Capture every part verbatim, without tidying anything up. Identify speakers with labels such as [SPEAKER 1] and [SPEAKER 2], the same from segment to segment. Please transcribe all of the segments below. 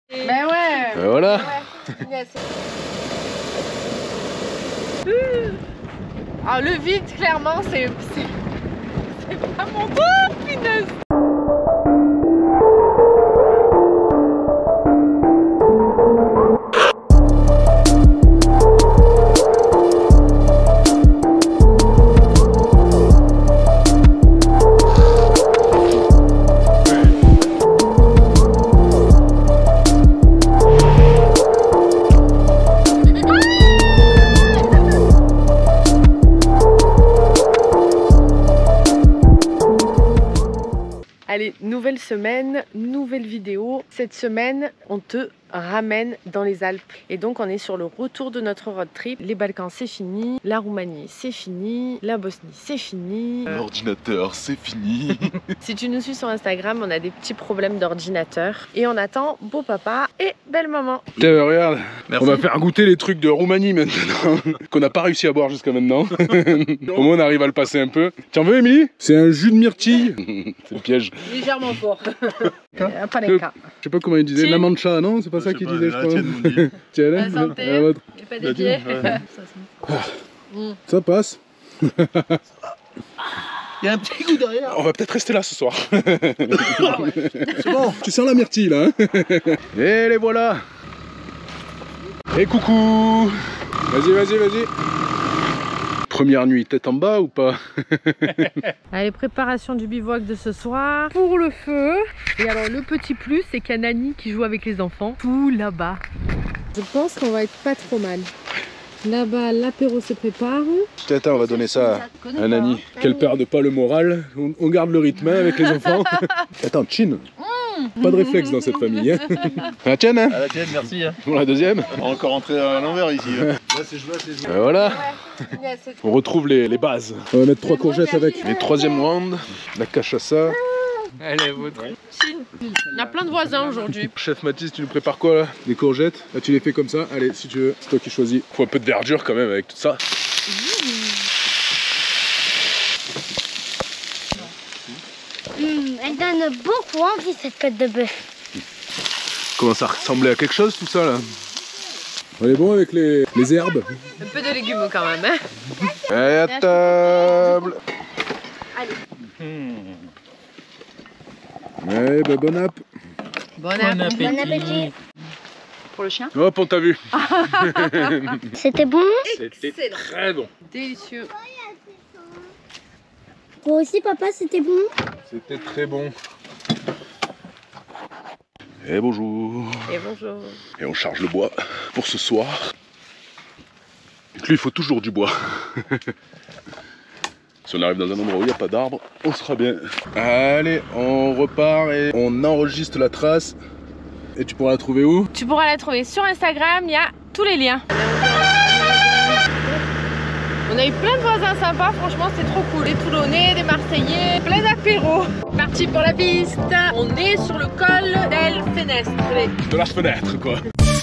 [SPEAKER 1] Ben ouais.
[SPEAKER 2] Ben voilà.
[SPEAKER 1] Ouais. Ah, le vide, clairement, c'est c'est pas mon tour, punaise. Allez, nouvelle semaine, nouvelle vidéo. Cette semaine, on te ramène dans les Alpes. Et donc, on est sur le retour de notre road trip. Les Balkans, c'est fini. La Roumanie, c'est fini. La Bosnie, c'est fini.
[SPEAKER 2] L'ordinateur, c'est fini.
[SPEAKER 1] Si tu nous suis sur Instagram, on a des petits problèmes d'ordinateur. Et on attend beau papa et belle maman.
[SPEAKER 2] Tiens, regarde,
[SPEAKER 3] merci.
[SPEAKER 2] On va faire goûter les trucs de Roumanie maintenant, qu'on n'a pas réussi à boire jusqu'à maintenant. Au moins, on arrive à le passer un peu. Tiens, veux, Émilie? C'est un jus de myrtille. C'est le piège.
[SPEAKER 1] Légèrement fort. Pas les cas.
[SPEAKER 2] Je sais pas comment il disait,
[SPEAKER 1] Si.
[SPEAKER 2] la mancha, non? C'est pas ça qu'il disait, je crois. Tiens,
[SPEAKER 1] La santé,
[SPEAKER 2] là,
[SPEAKER 1] et pas des pieds.
[SPEAKER 2] ça passe.
[SPEAKER 3] Il y a un petit goût derrière.
[SPEAKER 2] On va peut-être rester là ce soir.
[SPEAKER 3] C'est bon.
[SPEAKER 2] Tu sens la myrtille là, hein? Et les voilà. Et coucou. Vas-y, vas-y, vas-y. Première nuit, tête en bas ou pas?
[SPEAKER 1] Allez, préparation du bivouac de ce soir pour le feu. Et alors le petit plus, c'est qu'il y a Nani qui joue avec les enfants tout là-bas. Je pense qu'on va être pas trop mal. Là-bas, l'apéro se prépare.
[SPEAKER 2] Attends, on va donner ça à Nani. Qu'elle perde pas le moral. On, on garde le rythme hein, avec les enfants. Attends, chin. Pas de réflexe dans cette famille. Hein. À la tienne, hein?
[SPEAKER 3] À la tienne, merci. Hein.
[SPEAKER 2] Pour la deuxième.
[SPEAKER 3] On va encore rentrer à l'envers ici. Hein. Là, c'est joué, c'est joué.
[SPEAKER 2] Et voilà. On retrouve les, les bases. On va mettre trois courgettes avec. Les troisième round, la cachaça.
[SPEAKER 1] Allez, votre. On a plein de voisins aujourd'hui.
[SPEAKER 2] Chef Mathis, tu nous prépares quoi là? Des courgettes. Là, tu les fais comme ça. Allez, si tu veux, c'est toi qui choisis. Faut un peu de verdure quand même avec tout ça.
[SPEAKER 4] Mmh, elle donne beaucoup envie cette côte de bœuf.
[SPEAKER 2] Comment ça ressemblait à quelque chose tout ça là? On est bon avec les, les herbes?
[SPEAKER 1] Un peu de légumes quand même, hein?
[SPEAKER 2] Allez à table. Allez, bah, bon app.
[SPEAKER 1] Bon appétit.
[SPEAKER 4] Bon appétit.
[SPEAKER 1] Pour le chien?
[SPEAKER 2] Hop, on t'a vu.
[SPEAKER 4] C'était bon?
[SPEAKER 2] C'était très bon.
[SPEAKER 1] Délicieux.
[SPEAKER 4] Toi aussi papa, c'était bon?
[SPEAKER 2] C'était très bon. Et bonjour.
[SPEAKER 1] Et bonjour.
[SPEAKER 2] Et on charge le bois pour ce soir. Donc lui, il faut toujours du bois. Si on arrive dans un endroit où il n'y a pas d'arbre, on sera bien. Allez, on repart et on enregistre la trace. Et tu pourras la trouver où?
[SPEAKER 1] Tu pourras la trouver sur Instagram, il y a tous les liens. On a eu plein de voisins sympas, franchement c'était trop cool. Des Toulonnais, des Marseillais, plein d'apéros. Parti pour la piste. On est sur le col del Fenestre.
[SPEAKER 2] De la fenêtre quoi.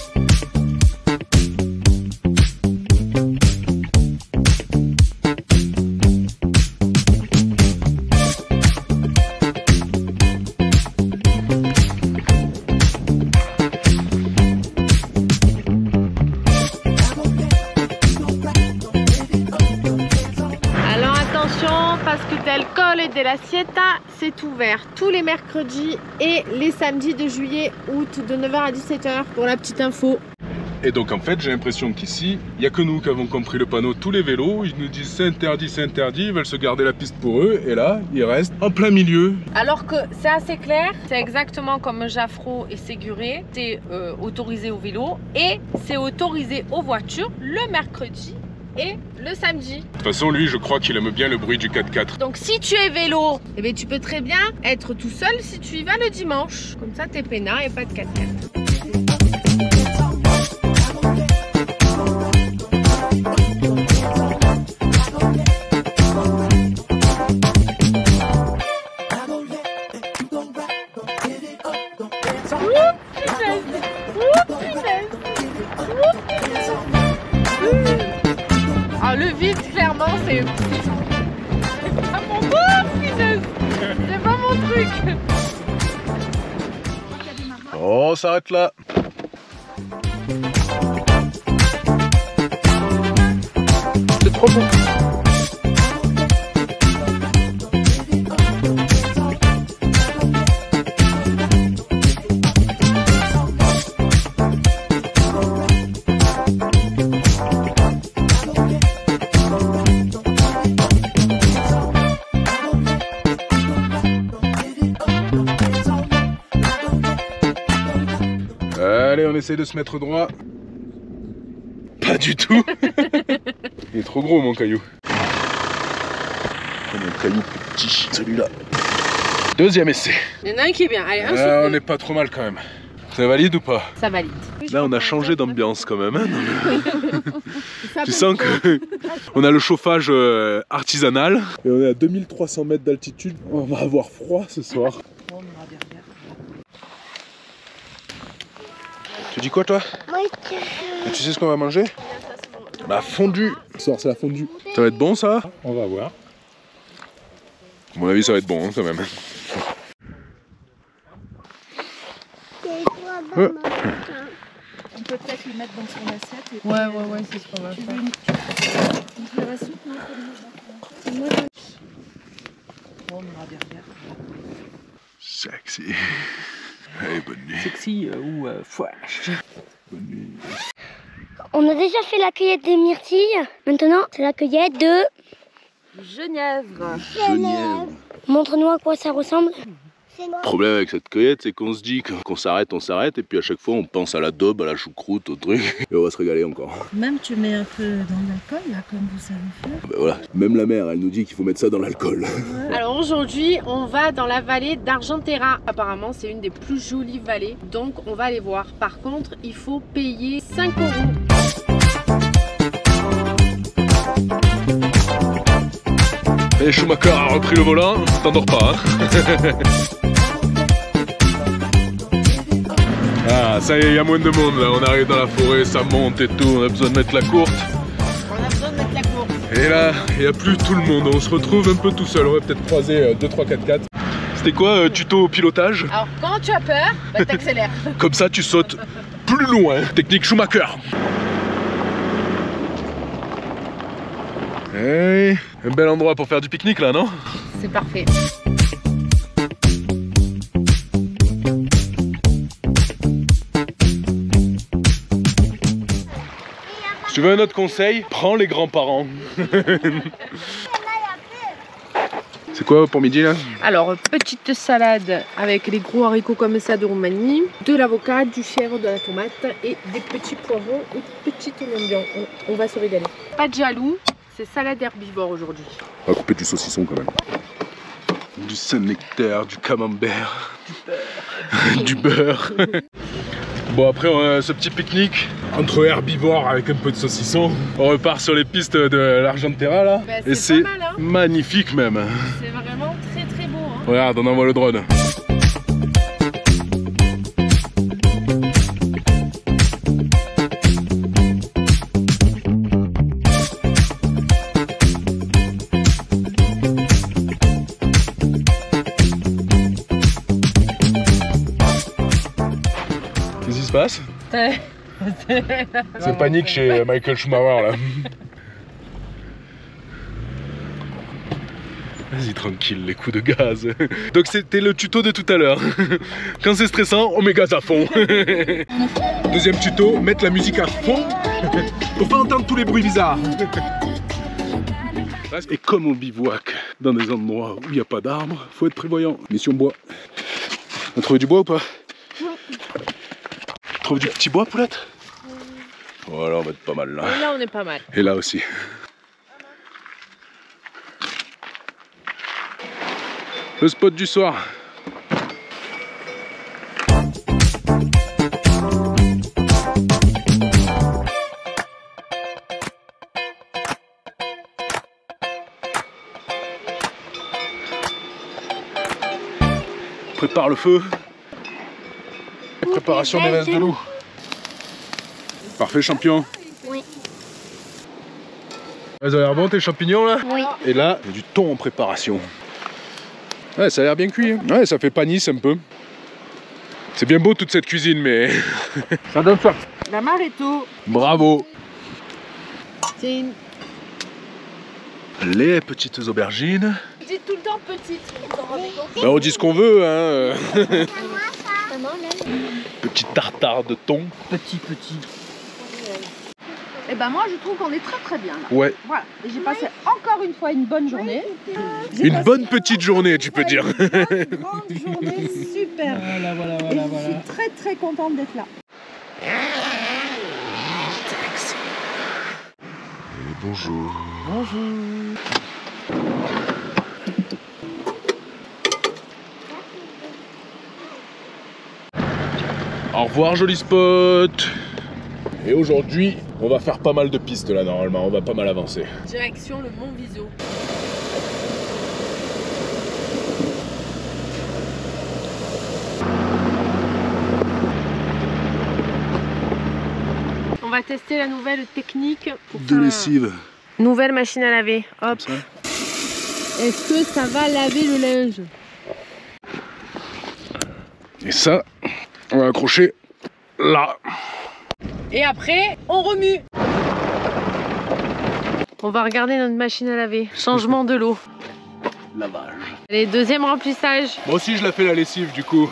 [SPEAKER 1] Col della Sieta, c'est ouvert tous les mercredis et les samedis de juillet, août de neuf heures à dix-sept heures pour la petite info.
[SPEAKER 2] Et donc en fait j'ai l'impression qu'ici, il n'y a que nous qui avons compris le panneau. Tous les vélos, ils nous disent c'est interdit, c'est interdit, ils veulent se garder la piste pour eux. Et là, ils restent en plein milieu.
[SPEAKER 1] Alors que c'est assez clair, c'est exactement comme Jaffrou et Séguré, c'est euh, autorisé au vélo et c'est autorisé aux voitures le mercredi et le samedi.
[SPEAKER 2] De toute façon, lui, je crois qu'il aime bien le bruit du quatre quatre.
[SPEAKER 1] Donc si tu es vélo, eh bien, tu peux très bien être tout seul si tu y vas le dimanche. Comme ça, t'es peinard et pas de quatre quatre. Ah, le vide, clairement, c'est pas mon oh, punaise. C'est pas mon truc.
[SPEAKER 2] Oh, on s'arrête là. C'est trop bon. Allez, on essaie de se mettre droit. Pas du tout. Il est trop gros mon caillou. On a un caillou petit, celui-là. Deuxième essai.
[SPEAKER 1] Il y en a un qui est bien. Allez, un
[SPEAKER 2] ah, on n'est pas trop mal quand même. Ça valide ou pas?
[SPEAKER 1] Ça valide.
[SPEAKER 2] Là, on a changé d'ambiance quand même. Hein. Tu sens que on a le chauffage euh, artisanal. Et on est à deux mille trois cents mètres d'altitude. On va avoir froid ce soir. Tu dis quoi toi?
[SPEAKER 4] Oui,
[SPEAKER 2] et tu sais ce qu'on va manger? La fondue. Ce soir c'est la fondue. Ça va être bon ça?
[SPEAKER 3] On va voir.
[SPEAKER 2] À mon avis ça va être bon hein, quand même. Ouais.
[SPEAKER 5] On peut peut-être le mettre dans son assiette. Et
[SPEAKER 1] ouais, ouais, ouais, c'est ce qu'on va faire.
[SPEAKER 5] Une... une cuillère à soupe, non? Oh, on aura des regards.
[SPEAKER 2] Sexy. Allez, bonne nuit.
[SPEAKER 5] Sexy euh, ou euh, fresh.
[SPEAKER 2] Bonne nuit.
[SPEAKER 4] On a déjà fait la cueillette des myrtilles. Maintenant, c'est la cueillette de...
[SPEAKER 5] Genièvre.
[SPEAKER 2] Genièvre.
[SPEAKER 4] Montre-nous à quoi ça ressemble.
[SPEAKER 2] Le problème avec cette cueillette, c'est qu'on se dit qu'on s'arrête, on s'arrête, et puis à chaque fois on pense à la daube, à la choucroute, au truc, et on va se régaler encore.
[SPEAKER 5] Même tu mets un peu dans l'alcool, là, comme vous savez faire.
[SPEAKER 2] Ben voilà, même la mère, elle nous dit qu'il faut mettre ça dans l'alcool.
[SPEAKER 5] Ouais.
[SPEAKER 1] Alors aujourd'hui, on va dans la vallée d'Argentera. Apparemment, c'est une des plus jolies vallées, donc on va aller voir. Par contre, il faut payer cinq euros.
[SPEAKER 2] Et Schumacher a repris le volant, t'endors pas hein. Ah ça y est, il y a moins de monde là, on arrive dans la forêt, ça monte et tout, on a besoin de mettre la courte.
[SPEAKER 1] On a besoin de mettre la course.
[SPEAKER 2] Et là, il n'y a plus tout le monde, on se retrouve un peu tout seul, on va peut-être croiser deux trois quatre quatre. C'était quoi, euh, tuto pilotage?
[SPEAKER 1] Alors quand tu as peur, bah, t'accélères.
[SPEAKER 2] Comme ça tu sautes plus loin, technique Schumacher. Hey, un bel endroit pour faire du pique-nique là, non?
[SPEAKER 1] C'est parfait.
[SPEAKER 2] Si tu veux un autre conseil, prends les grands-parents. C'est quoi pour midi là?
[SPEAKER 1] Alors, petite salade avec les gros haricots comme ça de Roumanie, de l'avocat, du chèvre, de la tomate et des petits poivrons et petites oignons blancs. On, on va se régaler. Pas de jaloux, c'est salade herbivore aujourd'hui.
[SPEAKER 2] On va couper du saucisson quand même. Du Saint-Nectaire, du camembert, du beurre. Du beurre. Bon après on a ce petit pique-nique entre herbivores avec un peu de saucisson. On repart sur les pistes de l'Argentera là.
[SPEAKER 1] Bah,
[SPEAKER 2] et c'est
[SPEAKER 1] hein.
[SPEAKER 2] magnifique même.
[SPEAKER 1] C'est vraiment très très beau. Hein.
[SPEAKER 2] Regarde, on envoie le drone. Qu'est-ce qui se passe? C'est panique chez Michael Schumacher là. Vas-y tranquille, les coups de gaz. Donc c'était le tuto de tout à l'heure. Quand c'est stressant, on met gaz à fond. Deuxième tuto, mettre la musique à fond pour pas entendre tous les bruits bizarres. Et comme on bivouac dans des endroits où il n'y a pas d'arbres, faut être prévoyant. Mission bois. On a trouvé du bois ou pas? Trouve du petit bois, poulette? Voilà, on va être pas mal là.
[SPEAKER 1] Et là, on est pas mal.
[SPEAKER 2] Et là aussi. Le spot du soir. Prépare le feu. Préparation des restes de loup. Parfait champion.
[SPEAKER 4] Oui.
[SPEAKER 2] Elles ont l'air bon tes champignons là?
[SPEAKER 4] Oui.
[SPEAKER 2] Et là, il y a du thon en préparation. Ouais, ça a l'air bien cuit. Hein. Ouais, ça fait panisse un peu. C'est bien beau toute cette cuisine, mais ça donne soif.
[SPEAKER 5] L'amaretto.
[SPEAKER 2] Bravo.
[SPEAKER 1] C'est une...
[SPEAKER 2] Les petites aubergines.
[SPEAKER 5] Je dis tout le temps petite. Vous en rendez compte?
[SPEAKER 2] Bah, on dit ce qu'on veut, hein.
[SPEAKER 4] Maman, même.
[SPEAKER 2] Petite tartare de thon.
[SPEAKER 3] Petit, petit.
[SPEAKER 5] Eh ben moi je trouve qu'on est très très bien là.
[SPEAKER 2] Ouais.
[SPEAKER 5] Voilà. Et j'ai passé encore une fois une bonne journée. J'ai
[SPEAKER 2] Une
[SPEAKER 5] passé
[SPEAKER 2] bonne petite journée, tu peux
[SPEAKER 5] une
[SPEAKER 2] dire.
[SPEAKER 5] bonne grande journée, super.
[SPEAKER 3] Voilà, voilà,
[SPEAKER 5] Et
[SPEAKER 3] voilà,
[SPEAKER 5] je
[SPEAKER 3] voilà.
[SPEAKER 5] suis très très contente d'être là.
[SPEAKER 2] Et bonjour.
[SPEAKER 3] Bonjour.
[SPEAKER 2] Au revoir, joli spot. Et aujourd'hui, on va faire pas mal de pistes là, normalement. On va pas mal avancer.
[SPEAKER 1] Direction le Mont Viso. On va tester la nouvelle technique. Pour
[SPEAKER 2] De
[SPEAKER 1] faire-
[SPEAKER 2] lessive.
[SPEAKER 1] Nouvelle machine à laver. Hop.
[SPEAKER 2] Ça.
[SPEAKER 1] Est-ce que ça va laver le linge?
[SPEAKER 2] Et ça, on va accrocher là.
[SPEAKER 1] Et après, on remue. On va regarder notre machine à laver. Changement de l'eau.
[SPEAKER 2] Lavage.
[SPEAKER 1] Allez, deuxième remplissage.
[SPEAKER 2] Moi aussi, je la fais la lessive du coup.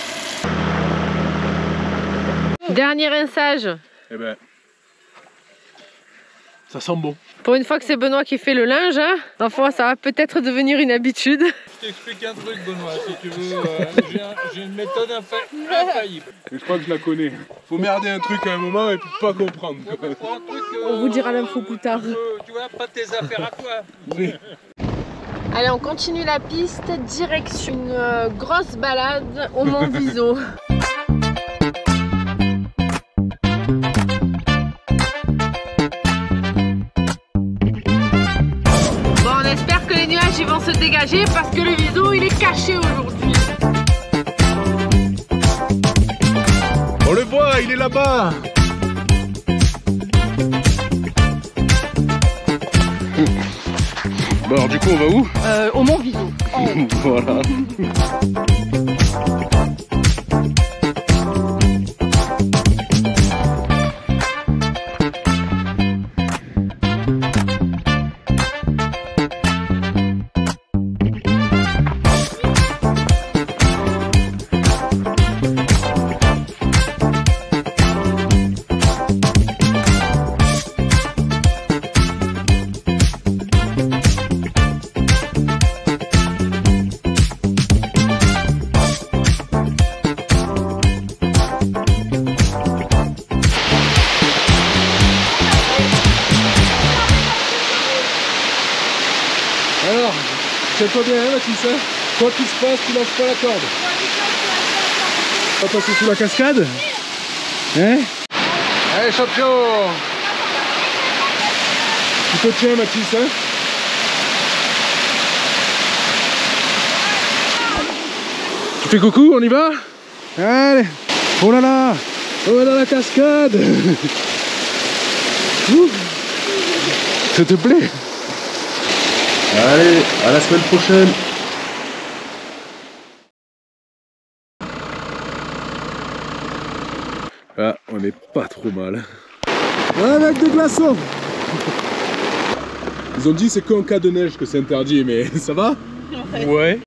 [SPEAKER 1] Dernier rinçage.
[SPEAKER 2] Eh ben, ça sent bon.
[SPEAKER 1] Pour une fois que c'est Benoît qui fait le linge, hein, enfin, ça va peut-être devenir une habitude.
[SPEAKER 3] Je t'explique un truc, Benoît, si tu veux. euh, j'ai un- J'ai une méthode infa- infaillible.
[SPEAKER 2] Mais je crois que je la connais. Faut merder un truc à un moment et puis pas comprendre. quoi.
[SPEAKER 3] Pour un truc, euh,
[SPEAKER 1] On vous dira l'info plus tard.
[SPEAKER 3] euh, tu vois, pas tes affaires à toi.
[SPEAKER 1] Allez, on continue la piste, direction une euh, grosse balade au Mont Viso. Bon, on espère que les nuages ils vont se dégager parce que le Viso il est caché aujourd'hui.
[SPEAKER 2] On le voit, il est là-bas. Bon alors du coup on va où?
[SPEAKER 1] Euh, au Mont Viso.
[SPEAKER 2] Voilà. Alors, tiens-toi bien, hein, Mathis, hein. Quoi qu'il se passe, tu lâches pas la corde. On va passer sous la cascade. Hein? Allez, champion! Tu te tiens, Mathis, hein? Tu fais coucou, on y va? Allez! Oh là là! On va dans la cascade! Ouh. Ça te plaît? Allez, à la semaine prochaine. Ah, on est pas trop mal. Avec des glaçons. Ils ont dit c'est qu'en cas de neige que c'est interdit, mais ça va? Ouais.